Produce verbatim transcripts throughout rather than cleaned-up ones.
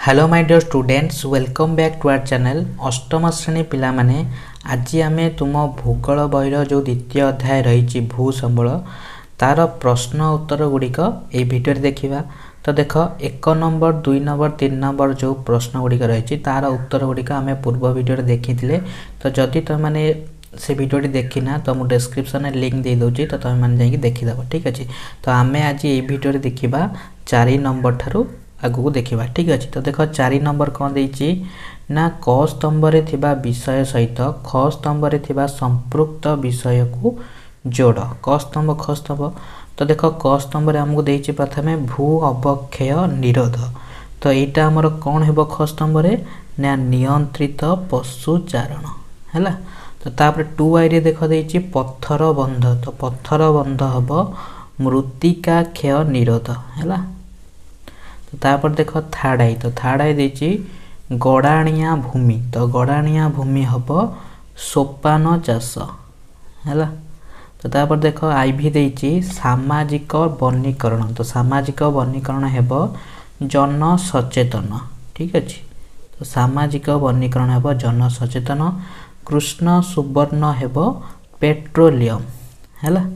Hello my dear students welcome back to our channel अष्टम श्रेणी पिला माने आज आमे तुम भूगोल बहिर जो द्वितीय अध्याय रही भू संबल तार प्रश्न उत्तर गुड़िक ये भिडियो देखा। तो देख एक नंबर दुई नंबर तीन नंबर जो प्रश्न गुड़िक रही तार उत्तर गुड़िक आम पूर्व भिडियो देखी। तो जदि तुम मैंने से भिडियोटी देखना तो मुझे डिस्क्रिप्शन में लिंक दे दूँगी तो तुम मैंने जाकि देखीदेव। ठीक अच्छे तो आम आज ये भिडियो देखा चार नंबर ठारू आगू देखा। ठीक अच्छे तो देख चार नंबर कौन देती ना क स्तंभ रे थिबा विषय सहित ख स्तंभ रे थिबा संपृक्त विषय को जोड़। क स्तंभ ख स्तंभ तो देख क स्तंभ रे हमको देती प्रथमे भू अवक्षय निरोध। तो यहाँ आमर कौन है ख स्तंभ रे ना नियंत्रित पशुचारण है। तो तापर टू आई रे देख देती पत्थर बंध। तो पत्थर बंध हम मृत्तिका क्षय निरोध है। तो तापर देख थार्ड आई तो थार्ड आई देची गड़ाणिया भूमि। तो गड़ाणिया भूमि हम सोपान चाष है। तो तापर देख आई भी देची सामाजिक वनीकरण। तो सामाजिक वनीकरण हेब जन सचेतन। ठीक अच्छे तो सामाजिक वनीकरण हेब जन सचेतन। कृष्ण सुवर्ण हेब पेट्रोलियम है।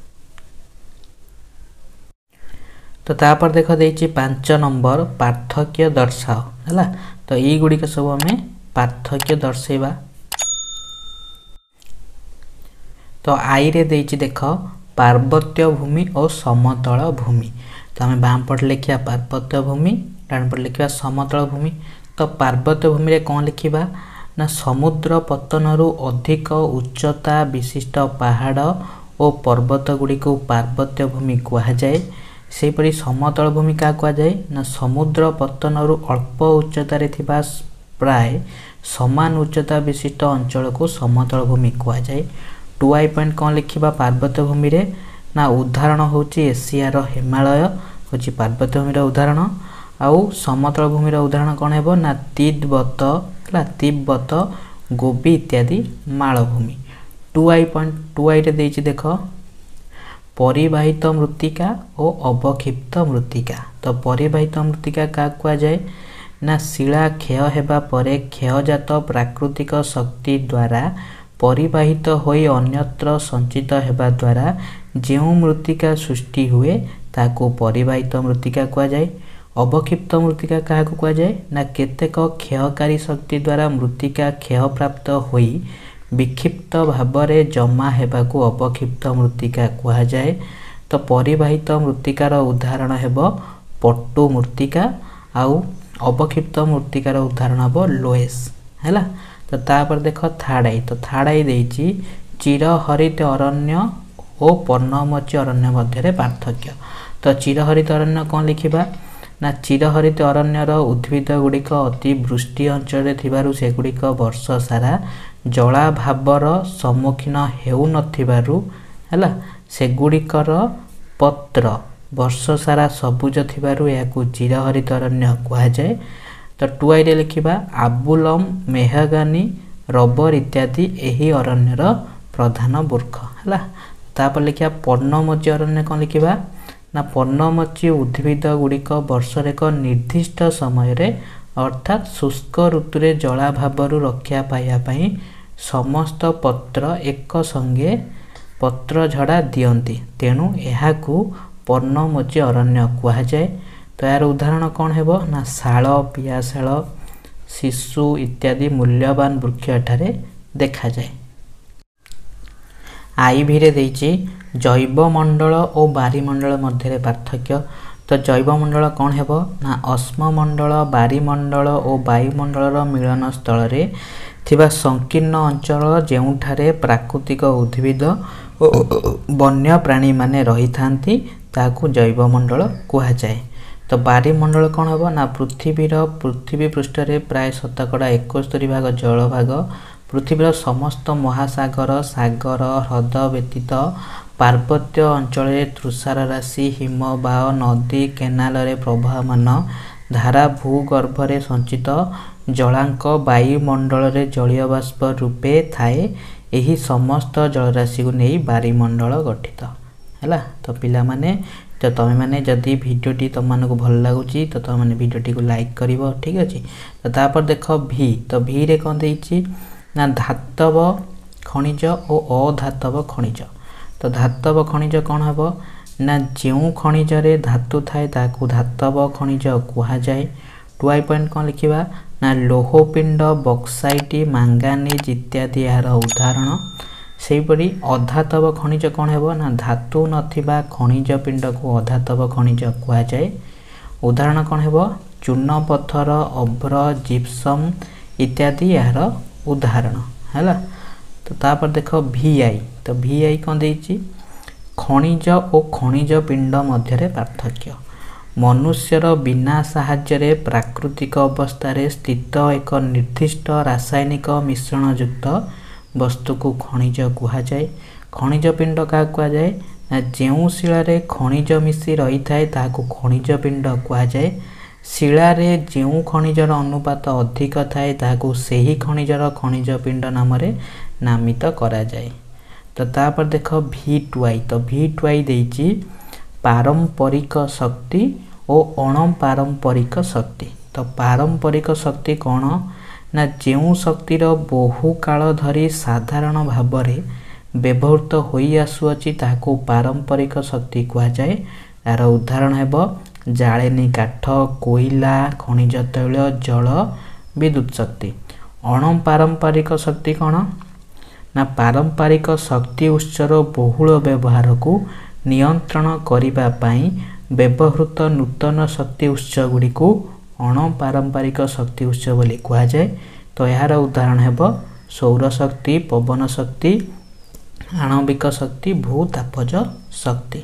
तो तापर देख देती पांच नंबर पार्थक्य दर्शाओ है। तो ये गुड़िक सब आम पार्थक्य दर्शेबा। तो आई रे देती देख पार्वत्य भूमि और समतल भूमि। तो आम बाम पट लिखा पार्वत्य भूमि डाण पट लिखा समतल भूमि। तो पार्वत्य भूमि रे कौन लिखा ना समुद्र पतनरु अधिक उच्चता विशिष्ट पहाड़ और पर्वत गुड़िक पार्वत्य भूमि कह जाए। सेपरी समतल भूमि क्या कह जाए ना समुद्र पतनरु अल्प उच्चतार थिबा प्राय समान उच्चता विशिष्ट अंचल को समतल भूमि कह जाए। टू आई पॉइंट कौन लिखा पार्वत्य भूमि रे ना उदाहरण होची एशियार हिमालय होची पार्वत्य भूमि उदाहरण। आउ समतल भूमि उदाहरण कौन है ना तिब्बत है तिब्बत गोबी इत्यादि मालभूमि। टू आई पॉइंट टू आई रे देची देख परिवाहित मृत्तिका और अवक्षिप्त मृत्तिका। तो परिवाहित मृत्तिका क्या कह जाए ना शिला क्षय हेबा परे क्षयजात प्राकृतिक शक्ति द्वारा परिवाहित होई अन्यत्र संचित हेबा द्वारा जो मृत्तिका सृष्टि हुए ताको परिवाहित मृत्तिका कह जाए। अवक्षिप्त मृत्तिका क्या कह जाए ना केतेक क्षयकारी शक्ति द्वारा मृत्तिका क्षय प्राप्त होई विक्षिप्त भावरे जमा हेबाकू अवक्षिप्त मृत्तिका कह जाए। तो परिवाहित मृत्तिकार उदाहरण हेब पट्टू मृत्तिका आउ अवक्षिप्त मृत्तिकार उदाहरण हेब लोएस है। तो तापर देख थार्ड आई तो थार्ड आई देची चिरहरित अरण्य और पर्णमोची अरण्य मध्य पार्थक्य। तो चिरहरित अरण्य कौन लिखा ना चिरहरित अरण्यर उद्भिद गुड़िक अति वृष्टि अंचल थिबारु सेगुड़िक वर्ष सारा जलाभावर सम्मुखीन हेउ नथिबारु हैला सेगुड़िकर पत्र वर्ष सारा सबुज थिबारु याकू चिरहरित अरण्य कह जाए। तो टू आई रे लिखा आबुलम मेहगानी रबर इत्यादि एही अरण्यर प्रधान वृक्ष है। तापर लिखा पर्णमोची अरण्य कौन लिखा ना पर्णमोची उद्भिद गुड़िक वर्षर एक निर्दिष्ट समय रे अर्थात शुष्क ऋतु जलाभावर रक्षा पाइबापी समस्त पत्र एक संगे पत्र झड़ा दियंती तेणु यहाकू पर्णमोची अरण्य कह जाए। तो यार उदाहरण कौन है ना शाल पियाशाल शिशु इत्यादि मूल्यवान वृक्ष एठारे देखा जाए। आई भी रे देची जैवमंडल और बारीमंडल मध्य पार्थक्य। तो जैवमंडल कौन है ना अश्ममंडल बारीमंडल और वायुमंडल मिलन स्थल रे थिबा संकीर्ण अंचल जेउठारे प्राकृतिक उद्भिद वन्य प्राणी माने रही थांती ताकू जैवमंडल कह जाए। तो बारीमंडल कौन है ना पृथ्वीर पृथ्वी पृष्ठ रे प्राय शतकड़ा इकहत्तर भाग जल भाग पृथ्वीर समस्त महासागर सागर ह्रद व्यतीत पार्वत्य अंचल तुषार राशि हिमबाह नदी केनाल रे प्रवाहमान धारा भूगर्भ रे संचित जलांक वायुमंडल रे जलीय बाष्प रूपे थाए। यही समस्त जलराशि को नहीं बारीमंडल गठित है। तो पिला माने तो तुम मैंने जदि भिडटी तुम मानक भल लगुच तो तुम मैंने भिडटी को लाइक कर ठीक अच्छे। तो तापर देख भी तो भी रे कौन देछि ना धातव खनिज और अधातव खनिज। तो धातव खनिज कौन हम ना जो खनिज रे धातु थाए ताकू धातव खनिज कह जाए। टुआई पॉइंट कौन लिखा ना लोहपिंड बक्साइट मांगानीज इत्यादि यार उदाहरण। सेपरी अधातव खनिज कौन है ना धातु नथिबा खनिज पिंड को अधातव खनिज कह जाए। उदाहरण कौन है चूर्ण पत्थर अभ्र जिप्सम इत्यादि यार उदाहरण है। तो तापर देख भी आई तो भी आई कौन देछि खनिज और खनिज पिंड मध्य पार्थक्य। मनुष्यर बिना साहाय्य प्राकृतिक अवस्था स्थित एक निर्दिष्ट रासायनिक मिश्रण युक्त वस्तु को खनिज कह जाए। खनिज पिंड क्या कह जाए ना जो शिला खनिज मिशी रही थाए ताकू खनिज पिंड कह जाए। शिला जो खनिजर अनुपात अधिक थाए ताकू सही खनिजर खनिज पिंड नाम नामित करा जाए। तो तापर देख भी टुआई तो भी टुआई देछि पारंपरिक शक्ति और अणपारंपरिक शक्ति। तो पारंपरिक शक्ति कौन ना जो शक्तिर बहु काल धरी साधारण भाव में व्यवहृत होई आसुअछि ताको पारंपरिक शक्ति कह जाए। यार उदाहरण है जाळेनी काठ कोयला खनिज तैल जल विद्युत शक्ति। अणपारंपरिक शक्ति कौन ना पारंपरिक शक्ति उत्सर बहुल व्यवहार को नियंत्रण करिबा पई व्यवहृत नूतन शक्ति उत्स गुड़ी को अणपारंपरिक शक्ति उत्स बोली कह जाए। तो यार उदाहरण है सौर शक्ति पवन शक्ति आणविक शक्ति भूतापज शक्ति।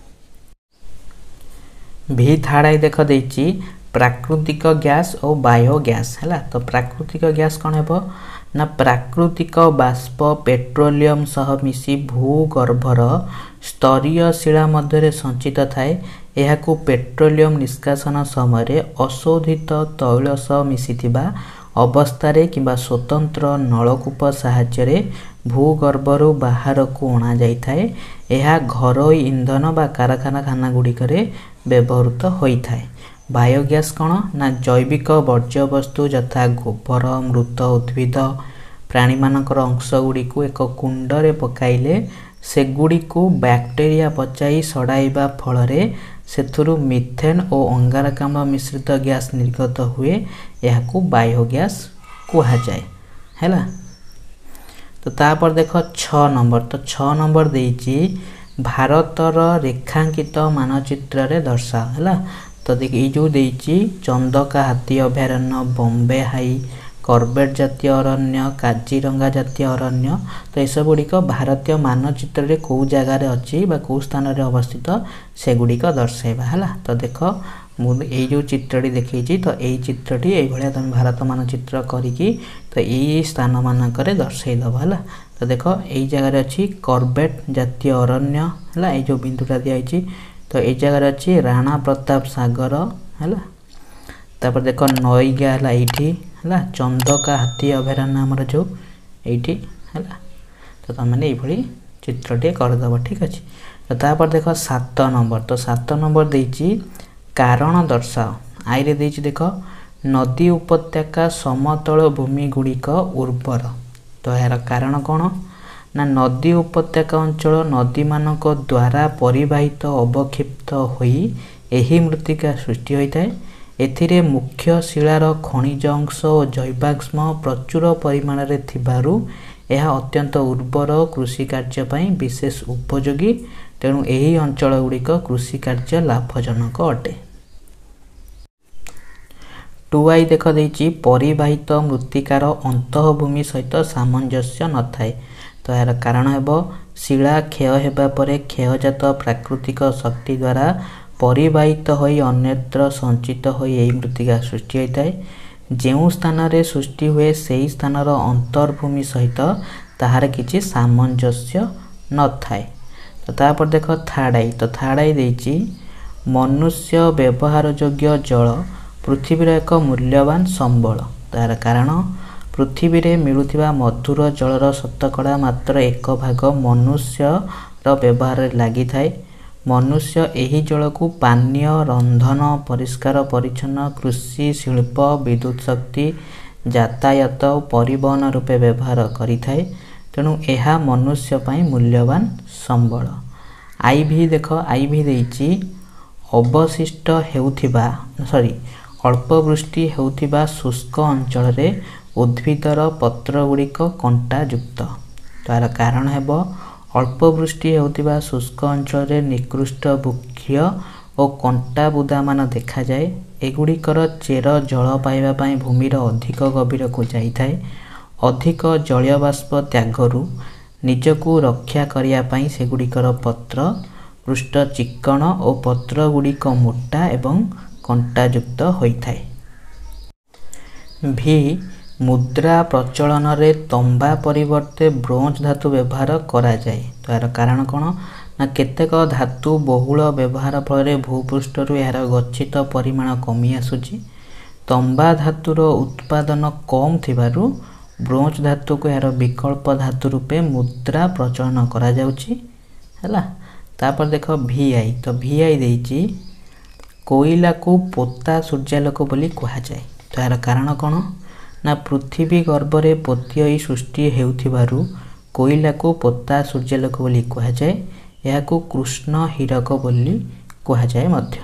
भी थाड़ाई देख देछि प्राकृतिक गैस और बायोगैस है। तो प्राकृतिक गैस कौन है ना प्राकृतिक बाष्प पेट्रोलियम सह मिसी भूगर्भर स्तरीय शिला मध्य संचित थाए। यहाकू पेट्रोलियम निष्कासन समय अशोधित तैल सह मिशिथिबा अवस्थारे किंबा स्वतंत्र नलकूप साहाय्य भूगर्भरु बाहर को अणा जाइथाए। यह घरोई इंधन बा कारखाना खाना गुड़िक व्यवहृत होइथाए। बायोगैस कौन ना जैविक वर्ज्य वस्तु यथा गोबर मृत उद्भिद प्राणी मानकर अंश गुड़ी को एक कुंडरे पकाइले सेगुड़ी को बैक्टेरिया पचाई सड़ाइबा फल सेथुरु मिथेन और अंगारकाम्ल मिश्रित गैस निर्गत हुए। यहाकू बायोगैस कह जाए है। तो तापर देख छ नंबर तो छ नंबर देछि भारतर रेखांकित मानचित्र रे दर्शा है। तो देख ये जो देछि चंदका हाथी अभयारण्य बॉम्बे हाई कर्बेट जातीय अरण्य काजीरंगा जातीय अरण्य। तो ये सब गुड़िक भारतीय मानचित्र रे कौ जगार अच्छी कौ स्थान रे अवस्थित से गुड़िक दर्शाइबा है। तो देख मुझे जो चित्रटी देखी तो यही चित्रटी ये तुम भारत मानचित्र करी तो यही स्थान मानक दर्शाईदेव है। तो देख यही जगार अच्छी कर्बेट जातीय अरण्य है। ये जो बिंदुटा दिखाई तो ये जगार अच्छी राणा प्रताप सागर है। तापर देख नईगा है ये है चंदका हाथी अभयारण्य आमर जो ये है। तो तुम मैंने ये चित्रटे करदेव ठीक अच्छे। तो तापर देख सात नंबर तो सात नंबर देछि कारण दर्शाओ। आईरे देछि देख नदी उपत्यका समतल भूमि गुड़िक उर्वर। तो यार कारण कौन ना नदी उपत्यका अंचल नदी मानक द्वारा परिवाहित अवक्षिप्त होई एही मृत्तिका सृष्टि होता है। एथिरे मुख्य शिलार खनिज अंश और जैवांश प्रचुर परिमाण रे थिबारु यह अत्यंत उर्वर कृषि कार्य पई विशेष उपयोगी। तेणु यही अंचल गुड़िक कृषि कार्य लाभजनक अटे। टू आई देख देछि परिवाहित मृत्तिकार अंतःभूमि सहित सामंजस्य न थाए। तो यार कारण हेब शिला क्षय हेबा परे क्षयजात प्राकृतिक शक्ति द्वारा परिवाहित होई अन्यत्र संचित होई एही मृत्तिका सृष्टि होता है। जो स्थान रे सृष्टि हुए सही स्थानर अंतर्भूमि सहित ताहार किछि सामंजस्य न थाए। तो तापर देख थर्ड आई तो थर्ड आई देछि मनुष्य व्यवहार योग्य जल पृथ्वीर एक मूल्यवान संबल। तार कारण पृथ्वी रे मिलुथिबा मधुर जलर शतकड़ा मात्र एक भाग मनुष्यर व्यवहार लगी थाए। मनुष्य एही जल को पानीय रंधन परिष्कार परिच्छन्न कृषि शिल्प विद्युत शक्ति यातायात और परिवहन रूपे व्यवहार करि थाए। तेणु यह मनुष्य पई मूल्यवान संबल। आई भी देख आई भी देइछि अवशिष्ट हेउथिबा सॉरी अल्प वृष्टि हेउथिबा शुष्क अंचल रे उद्भिदर पत्र गुड़िक कंटा युक्त। तार कारण हेब अल्प वृष्टि हेउथिबा शुष्क अंचल रे निकृष्ट वृक्ष और कंटा बुदा मान देखा जाए। एगुड़िकर चेर जल पाइबा पई भूमिर अधिक गभीर को जाई थाए। अधिक जलीय बाष्प त्यागरु निजकू रक्षा करिया पई सेगुड़िकर पत्र पृष्ठ चिक्कण और पत्र गुड़िक मोटा एवं कंटा युक्त होई थाए। भी मुद्रा प्रचलन रे तंबा परिवर्ते ब्रोंज धातु व्यवहार करा जाए। तो यार कारण कौन ना केतेक धातु बहुल व्यवहार फल भूपृष्ठ यार गच्छित परिमाण कमी आसुची। तंबा धातुर उत्पादन कम थिबारु ब्रोंज धातु को यार विकल्प धातु रूपे मुद्रा प्रचलन करा जाउची हैला। तापर देख वीआई तो वीआई देइची कोयला को पोता सूर्यालोक बोली कहा जाए। तो यार कारण कौन ना पृथ्वी गर्भरे पोती सृष्टि हेउथिबारु कोयला को पोता सूर्यालोक बोली कहा जाए। यह को कृष्ण हीरक बोली कहा जाए मध्य।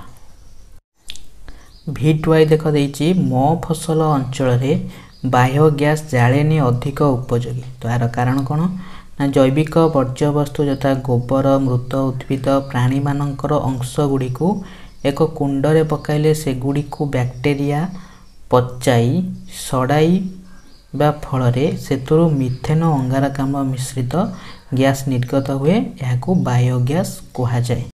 भिटवाई देख देइची मो फसल अंचल रे बायोगैस जाळेनी अधिक उपयोगी। तो यार कारण कौन ना जैविक वर्ज्यवस्तु यथा गोबर मृत उद्भिद प्राणी मानकर अंश गुड़ी को एक कुंडरे पकाइले से गुड़ी को बैक्टेरिया पचाई सड़ाई बा फल से मिथेन अंगारकाम्ल मिश्रित गैस निर्गत हुए। यह को बायोगैस कहा जाए।